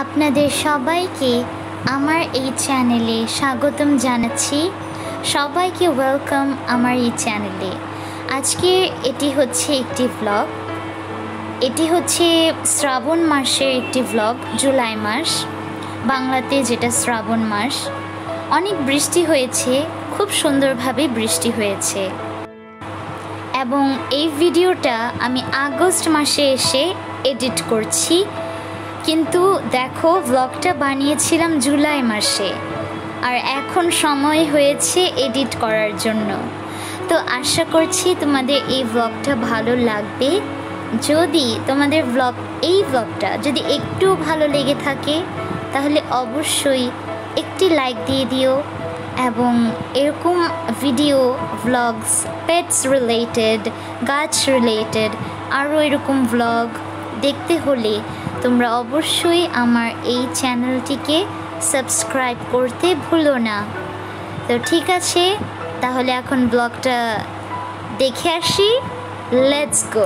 আপনাদের সবাইকে আমার এই চ্যানেলে স্বাগতম জানাচ্ছি। সবাইকে ওয়েলকাম আমার এই চ্যানেলে। আজকে এটি হচ্ছে একটি ভ্লগ। এটি হচ্ছে শ্রাবণ মাসের একটি ভ্লগ। জুলাই মাস, বাংলাতে যেটা শ্রাবণ মাস। অনেক বৃষ্টি হয়েছে, খুব সুন্দরভাবে বৃষ্টি হয়েছে। এবং এই ভিডিওটা আমি আগস্ট মাসে এসে এডিট করছি, কিন্তু দেখো ভ্লগটা বানিয়েছিলাম জুলাই মাসে, আর এখন সময় হয়েছে এডিট করার জন্য। তো আশা করছি তোমাদের এই ভ্লগটা ভালো লাগবে। যদি তোমাদের এই ভ্লগটা যদি একটু ভালো লেগে থাকে তাহলে অবশ্যই একটি লাইক দিয়ে দিও, এবং এরকম ভিডিও ভ্লগস, পেটস রিলেটেড, গাছ রিলেটেড আরও এরকম ভ্লগ দেখতে হলে তোমরা অবশ্যই আমার এই চ্যানেলটিকে সাবস্ক্রাইব করতে ভুলো না। তো ঠিক আছে, তাহলে এখন ব্লগটা দেখে আসি। Let's go.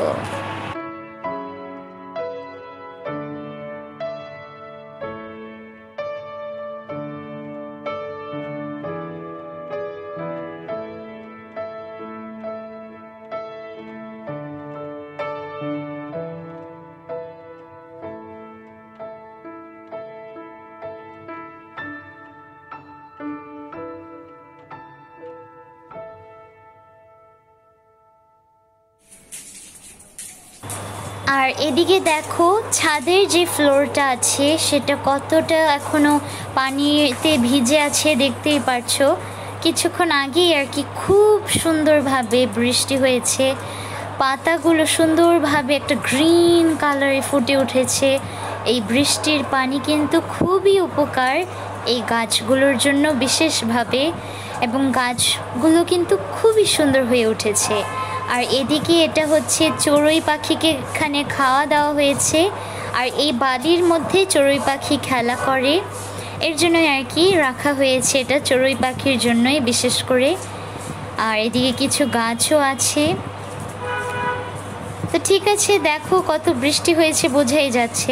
আর এদিকে দেখো ছাদের যে ফ্লোরটা আছে সেটা কতটা এখনো পানিতে ভিজে আছে, দেখতেই পারছো। কিছুক্ষণ আগেই আর কি খুব সুন্দরভাবে বৃষ্টি হয়েছে, পাতাগুলো সুন্দরভাবে একটা গ্রিন কালারে ফুটে উঠেছে। এই বৃষ্টির পানি কিন্তু খুবই উপকার এই গাছগুলোর জন্য বিশেষভাবে, এবং গাছগুলো কিন্তু খুবই সুন্দর হয়ে উঠেছে। আর এদিকে এটা হচ্ছে চড়ুই পাখিকে এখানে খাওয়া দেওয়া হয়েছে, আর এই বাড়ির মধ্যে চড়ুই পাখি খেলা করে, এর জন্যই আর কি রাখা হয়েছে এটা চড়ুই পাখির জন্যই বিশেষ করে। আর এদিকে কিছু গাছও আছে। তো ঠিক আছে, দেখো কত বৃষ্টি হয়েছে বোঝাই যাচ্ছে।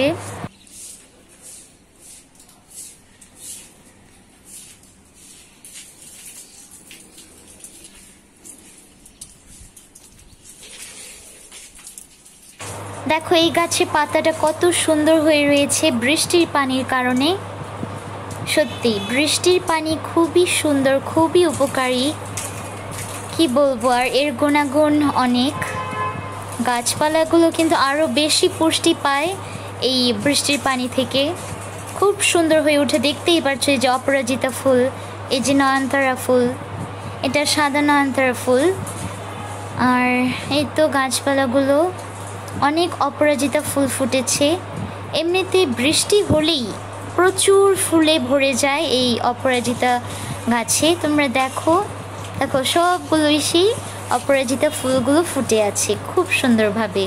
দেখো এই গাছে পাতাটা কত সুন্দর হয়ে রয়েছে বৃষ্টির পানির কারণে। সত্যি বৃষ্টির পানি খুবই সুন্দর, খুবই উপকারী, কি বলবো। আর এর গুণাগুণ অনেক। গাছপালাগুলো কিন্তু আরও বেশি পুষ্টি পায় এই বৃষ্টির পানি থেকে, খুব সুন্দর হয়ে ওঠে। দেখতেই পাচ্ছ এই যে অপরাজিতা ফুল, এই যে নয়নতারা ফুল, এটা সাদা নয়নতারা ফুল। আর এই তো গাছপালাগুলো অনেক অপরাজিতা ফুল ফুটেছে। এমনিতে বৃষ্টি হলেই প্রচুর ফুলে ভরে যায় এই অপরাজিতা গাছে। তোমরা দেখো দেখো সবগুলোই সেই অপরাজিতা ফুলগুলো ফুটে আছে খুব সুন্দরভাবে।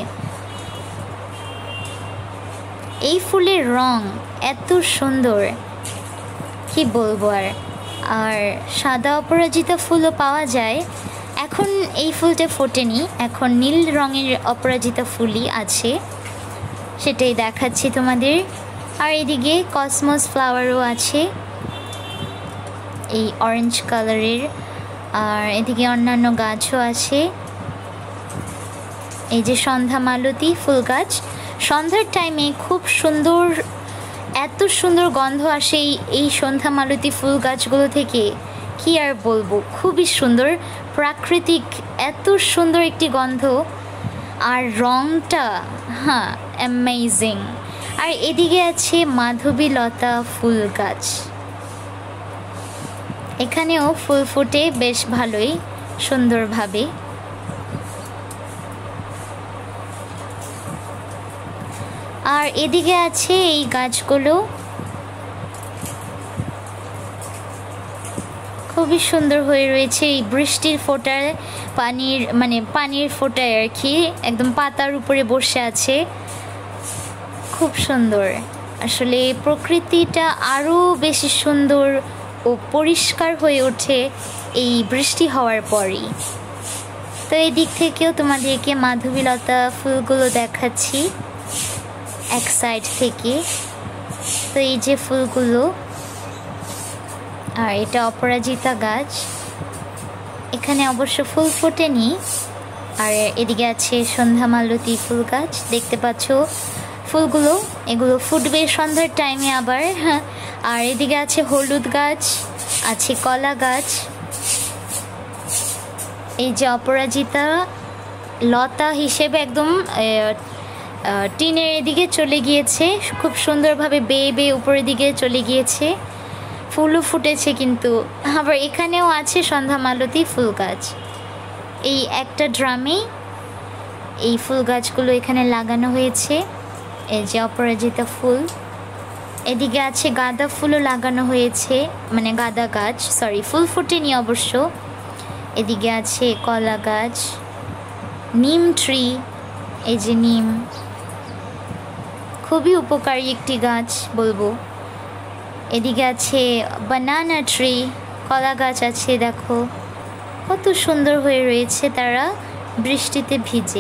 এই ফুলের রং এত সুন্দর, কি বলবো। আর সাদা অপরাজিতা ফুলও পাওয়া যায়। এখন এই ফুলটা ফোটেনি, এখন নীল রঙের অপরাজিতা ফুলই আছে, সেটাই দেখাচ্ছি তোমাদের। আর এদিকে কসমস ফ্লাওয়ারও আছে এই অরেঞ্জ কালারের। আর এদিকে অন্যান্য গাছও আছে, এই যে সন্ধ্যা মালতী ফুল গাছ। সন্ধ্যার টাইমে খুব সুন্দর, এত সুন্দর গন্ধ আসে এই সন্ধ্যা মালতী ফুল গাছগুলো থেকে, কি আর বলবো, খুবই সুন্দর, প্রাকৃতিক, এত সুন্দর একটি গন্ধ। আর রংটা অ্যামেজিং। আর এদিকে আছে মাধবীলতা ফুল গাছ, এখানেও ফুল ফুটে বেশ ভালোই সুন্দরভাবে। আর এদিকে আছে এই গাছগুলো, খুবই সুন্দর হয়ে রয়েছে। এই বৃষ্টির ফোঁটায় পানির ফোঁটায় আর কি একদম পাতার উপরে বসে আছে, খুব সুন্দর। আসলে প্রকৃতিটা আরও বেশি সুন্দর ও পরিষ্কার হয়ে ওঠে এই বৃষ্টি হওয়ার পরই। তো এই দিক থেকেও তোমাদেরকে মাধবীলতা ফুলগুলো দেখাচ্ছি এক সাইড থেকে। তো এই যে ফুলগুলো, আর এটা অপরাজিতা গাছ। এখানে অবশ্য ফুল ফোটেনি। আর এদিকে আছে সন্ধ্যা মালতী ফুল গাছ, দেখতে পাচ্ছ ফুলগুলো, এগুলো ফুটবে সন্ধ্যার টাইমে আবার। আর এদিকে আছে হলুদ গাছ, আছে কলা গাছ। এই যে অপরাজিতা লতা হিসেবে একদম টিনের এদিকে চলে গিয়েছে, খুব সুন্দরভাবে বেয়ে বেয়ে উপরের দিকে চলে গিয়েছে, ফুলও ফুটেছে। কিন্তু আবার এখানেও আছে সন্ধ্যা মালতী ফুল গাছ। এই একটা ড্রামে এই ফুল গাছগুলো এখানে লাগানো হয়েছে। এই যে অপরাজিতা ফুল, এদিকে আছে গাঁদা ফুলও লাগানো হয়েছে, মানে গাঁদা গাছ, সরি ফুল ফুটেনি অবশ্য। এদিকে আছে কলা গাছ, নিম ট্রি, এই যে নিম, খুবই উপকারী একটি গাছ বলবো। এদিকে আছে বানানা ট্রি, কলা গাছ আছে, দেখো কত সুন্দর হয়ে রয়েছে তারা বৃষ্টিতে ভিজে।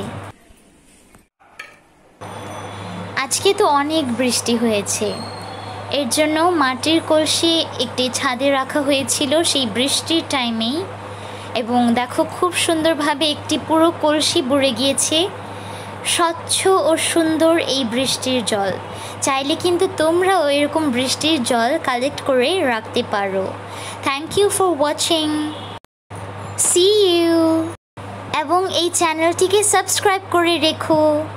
আজকে তো অনেক বৃষ্টি হয়েছে, এর জন্য মাটির কলসি একটি ছাদে রাখা হয়েছিল সেই বৃষ্টির টাইমেই, এবং দেখো খুব সুন্দরভাবে একটি পুরো কলসি ভরে গিয়েছে স্বচ্ছ ও সুন্দর এই বৃষ্টির জল। চাইলে কিন্তু তোমরাও এরকম বৃষ্টির জল কালেক্ট করে রাখতে পারো। Thank you for watching, see you, এবং এই চ্যানেলটিকে সাবস্ক্রাইব করে রেখো।